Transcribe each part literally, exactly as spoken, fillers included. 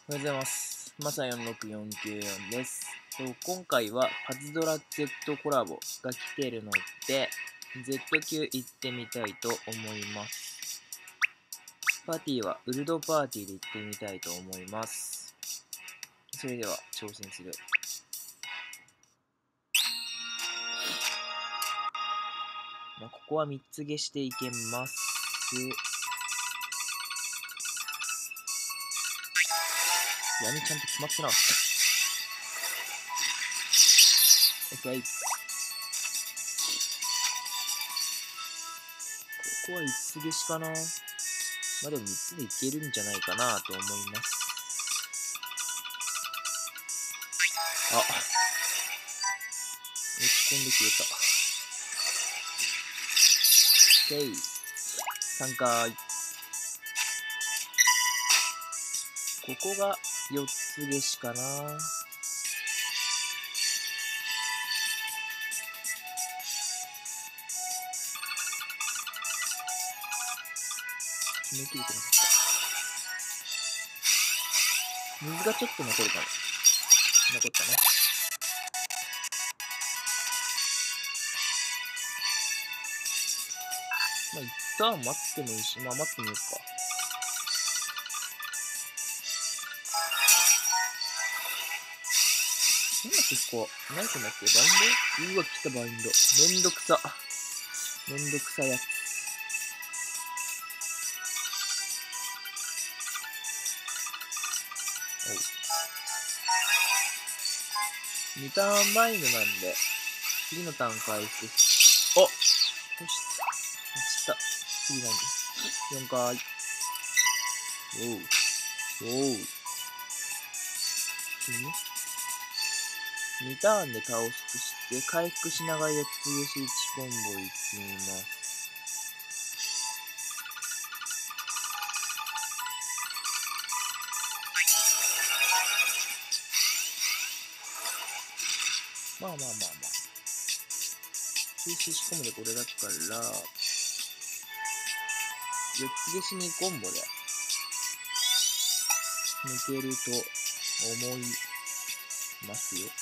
おはようございます。マサよんろくよんきゅうよんです。と今回はパズドラ Z コラボが来ているので、Z 級行ってみたいと思います。パーティーはウルドパーティーで行ってみたいと思います。それでは挑戦する。まあ、ここはみっつ消していけます。闇ちゃんと決まってなかった。OK。ここはいつ消しかな。まあでもみっつでいけるんじゃないかなと思います。あ、打ち込んで消えた。OK。さんかい。ここがよっつ消しかな。決めきれてなかった。水がちょっと残るかも。残ったね。まあ、一旦待ってもいいし、まあ待ってみようか。なんだっけ、ここ。何て言うんだっけ、バインドうわ、来たバインド。めんどくさ。めんどくさやつ。にターンバインドなんで、次のターン回復し、おっよし、落ちた。次何 ?よん 回。おう。おう。次ね。にターンで倒すとして、回復しながらよっつ消しいちコンボいきます。まあまあまあまあ。消しいちコンボでこれだから、よっつ消しにコンボで抜けると思いますよ。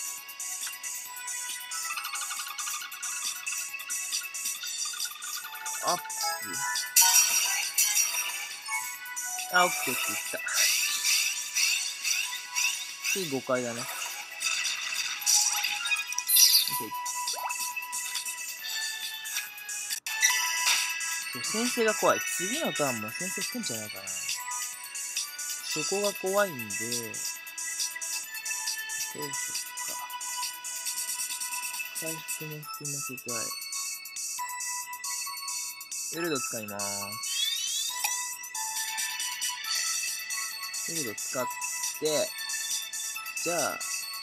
アップ。あ、オッケーって言った。次ごかいだね。オッケー。そう、先生が怖い。次のターンも先生来るんじゃないかな。そこが怖いんで、どうしよっか。回復も含ませたい。ウルド使いまーす。ウルド使って、じゃあ、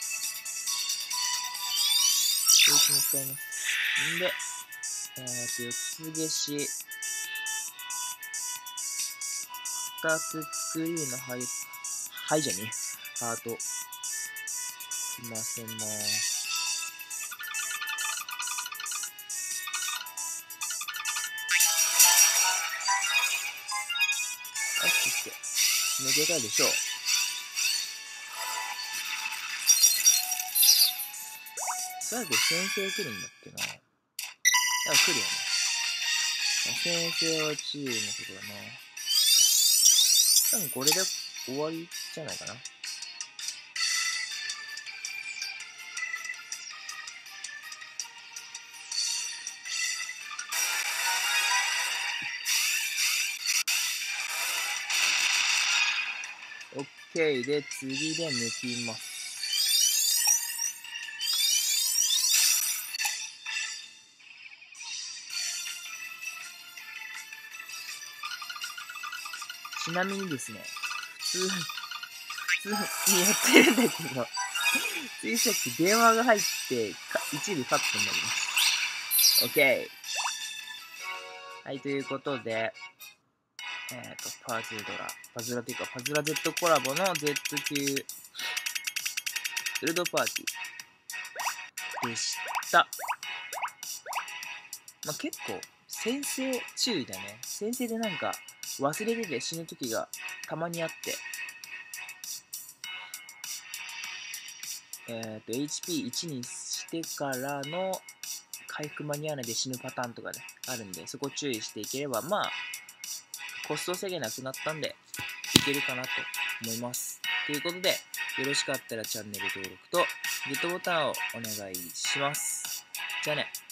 こいつも使います。んで、えーと、よっつ消し、ふたつ作りのはい、はいじゃねえ。ハート。すいませんまーす。あ、そして、抜けたでしょう。最後先生来るんだっけな。あ、来るよね。先生はチームのとこだな。多分これで終わりじゃないかな。オッケーで、次で抜きます。ちなみにですね、普通、普通にやってるんだけど、ついさっき電話が入って、一部カットになります。オッケー。はい、ということで、えっと、パズドラ、パズドラというか、パズドラ Z コラボの Z 級ウルドパーティーでした。まあ、結構、先生注意だね。先生でなんか忘れてて死ぬ時がたまにあって、 えっと、エイチピーいち にしてからの回復間に合わないで死ぬパターンとかね、あるんで、そこ注意していければ、まあ、コスト制限なくなったんで、いけるかなと思います。ということで、よろしかったらチャンネル登録とグッドボタンをお願いします。じゃあね。